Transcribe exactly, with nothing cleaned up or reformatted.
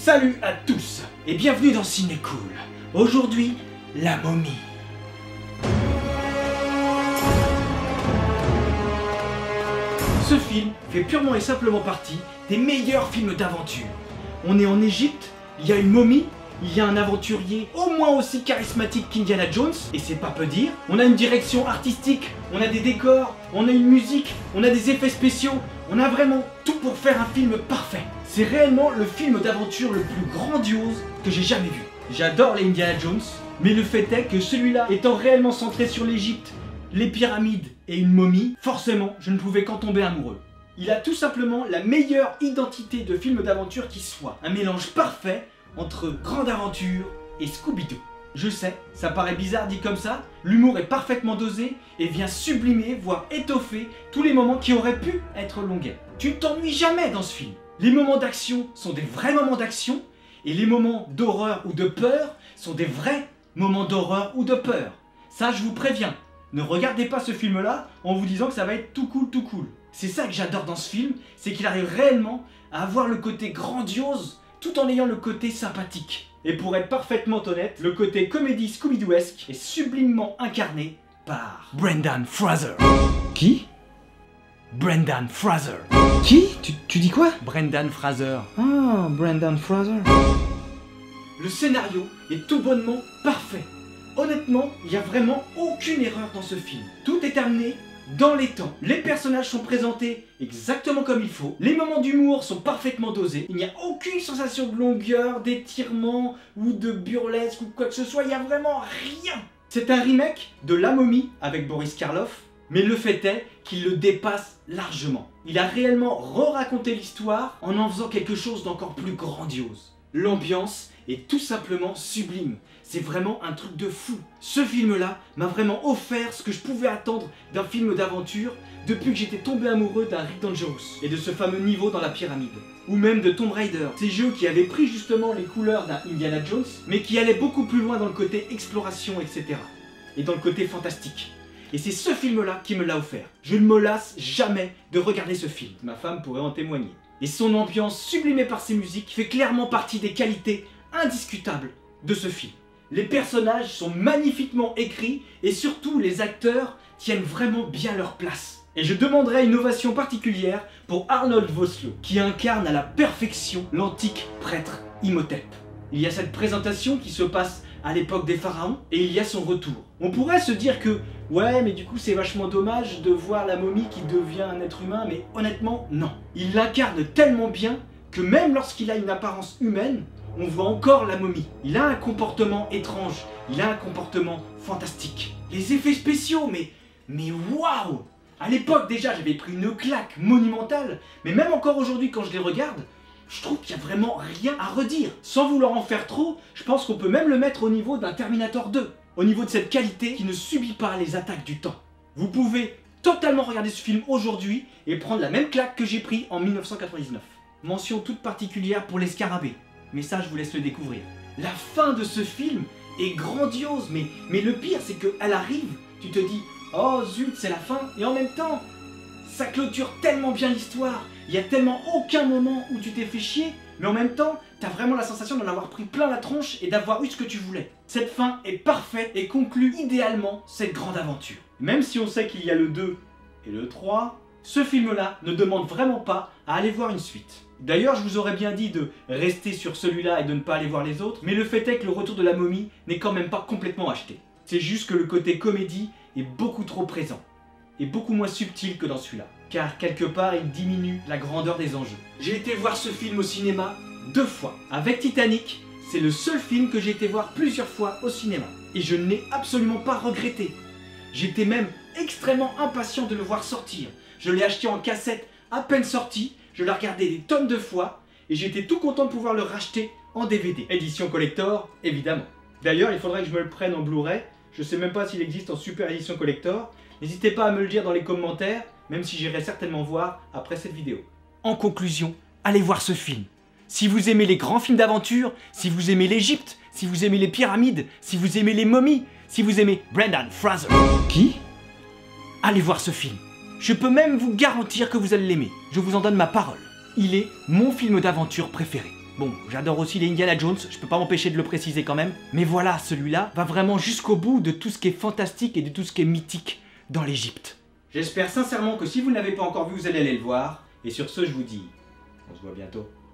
Salut à tous et bienvenue dans Ciné Cool. Aujourd'hui, la momie. Ce film fait purement et simplement partie des meilleurs films d'aventure. On est en Égypte, il y a une momie, il y a un aventurier au moins aussi charismatique qu'Indiana Jones, et c'est pas peu dire. On a une direction artistique, on a des décors, on a une musique, on a des effets spéciaux, on a vraiment tout pour faire un film parfait. C'est réellement le film d'aventure le plus grandiose que j'ai jamais vu. J'adore les Indiana Jones, mais le fait est que celui-là étant réellement centré sur l'Égypte, les pyramides et une momie, forcément je ne pouvais qu'en tomber amoureux. Il a tout simplement la meilleure identité de film d'aventure qui soit. Un mélange parfait entre Grande Aventure et Scooby-Doo. Je sais, ça paraît bizarre dit comme ça, l'humour est parfaitement dosé et vient sublimer, voire étoffer tous les moments qui auraient pu être longuets. Tu ne t'ennuies jamais dans ce film. Les moments d'action sont des vrais moments d'action et les moments d'horreur ou de peur sont des vrais moments d'horreur ou de peur. Ça, je vous préviens, ne regardez pas ce film-là en vous disant que ça va être tout cool, tout cool. C'est ça que j'adore dans ce film, c'est qu'il arrive réellement à avoir le côté grandiose tout en ayant le côté sympathique. Et pour être parfaitement honnête, le côté comédie Scooby-Dooesque est sublimement incarné par Brendan Fraser. Qui? Brendan Fraser. Qui? Tu, tu dis quoi? Brendan Fraser. Ah, Brendan Fraser. Le scénario est tout bonnement parfait. Honnêtement, il n'y a vraiment aucune erreur dans ce film. Tout est amené dans les temps. Les personnages sont présentés exactement comme il faut. Les moments d'humour sont parfaitement dosés. Il n'y a aucune sensation de longueur, d'étirement ou de burlesque ou quoi que ce soit. Il n'y a vraiment rien. C'est un remake de La Momie avec Boris Karloff, mais le fait est qu'il le dépasse largement. Il a réellement re-raconté l'histoire en en faisant quelque chose d'encore plus grandiose. L'ambiance est tout simplement sublime. C'est vraiment un truc de fou. Ce film-là m'a vraiment offert ce que je pouvais attendre d'un film d'aventure depuis que j'étais tombé amoureux d'un Rick Dangerous et de ce fameux niveau dans la pyramide. Ou même de Tomb Raider, ces jeux qui avaient pris justement les couleurs d'un Indiana Jones, mais qui allaient beaucoup plus loin dans le côté exploration, et cetera. Et dans le côté fantastique. Et c'est ce film-là qui me l'a offert. Je ne me lasse jamais de regarder ce film. Ma femme pourrait en témoigner. Et son ambiance sublimée par ses musiques fait clairement partie des qualités indiscutables de ce film. Les personnages sont magnifiquement écrits et surtout les acteurs tiennent vraiment bien leur place. Et je demanderai une ovation particulière pour Arnold Vosloo, qui incarne à la perfection l'antique prêtre Imhotep. Il y a cette présentation qui se passe à l'époque des pharaons et il y a son retour. On pourrait se dire que ouais mais du coup c'est vachement dommage de voir la momie qui devient un être humain, mais honnêtement non. Il l'incarne tellement bien que même lorsqu'il a une apparence humaine, on voit encore la momie. Il a un comportement étrange, il a un comportement fantastique. Les effets spéciaux, mais... mais waouh! À l'époque déjà j'avais pris une claque monumentale, mais même encore aujourd'hui quand je les regarde, je trouve qu'il n'y a vraiment rien à redire. Sans vouloir en faire trop, je pense qu'on peut même le mettre au niveau d'un Terminator deux. Au niveau de cette qualité qui ne subit pas les attaques du temps. Vous pouvez totalement regarder ce film aujourd'hui et prendre la même claque que j'ai pris en mille neuf cent quatre-vingt-dix-neuf. Mention toute particulière pour les scarabées. Mais ça, je vous laisse le découvrir. La fin de ce film est grandiose, mais, mais le pire, c'est qu'elle arrive, tu te dis « Oh zut, c'est la fin !» Et en même temps, ça clôture tellement bien l'histoire. Il n'y a tellement aucun moment où tu t'es fait chier, mais en même temps, t'as vraiment la sensation d'en avoir pris plein la tronche et d'avoir eu ce que tu voulais. Cette fin est parfaite et conclut idéalement cette grande aventure. Même si on sait qu'il y a le deux et le trois, ce film-là ne demande vraiment pas à aller voir une suite. D'ailleurs, je vous aurais bien dit de rester sur celui-là et de ne pas aller voir les autres, mais le fait est que le retour de la momie n'est quand même pas complètement acheté. C'est juste que le côté comédie est beaucoup trop présent, et beaucoup moins subtil que dans celui-là, car quelque part il diminue la grandeur des enjeux. J'ai été voir ce film au cinéma deux fois. Avec Titanic, c'est le seul film que j'ai été voir plusieurs fois au cinéma, et je ne l'ai absolument pas regretté. J'étais même extrêmement impatient de le voir sortir. Je l'ai acheté en cassette à peine sorti, je l'ai regardé des tonnes de fois et j'étais tout content de pouvoir le racheter en D V D. Édition collector, évidemment. D'ailleurs, il faudrait que je me le prenne en Blu-ray. Je sais même pas s'il existe en super édition collector. N'hésitez pas à me le dire dans les commentaires, même si j'irai certainement voir après cette vidéo. En conclusion, allez voir ce film. Si vous aimez les grands films d'aventure, si vous aimez l'Égypte, si vous aimez les pyramides, si vous aimez les momies, si vous aimez Brendan Fraser. Qui? Allez voir ce film. Je peux même vous garantir que vous allez l'aimer. Je vous en donne ma parole. Il est mon film d'aventure préféré. Bon, j'adore aussi les Indiana Jones, je peux pas m'empêcher de le préciser quand même. Mais voilà, celui-là va vraiment jusqu'au bout de tout ce qui est fantastique et de tout ce qui est mythique dans l'Égypte. J'espère sincèrement que si vous ne l'avez pas encore vu, vous allez aller le voir. Et sur ce, je vous dis, on se voit bientôt.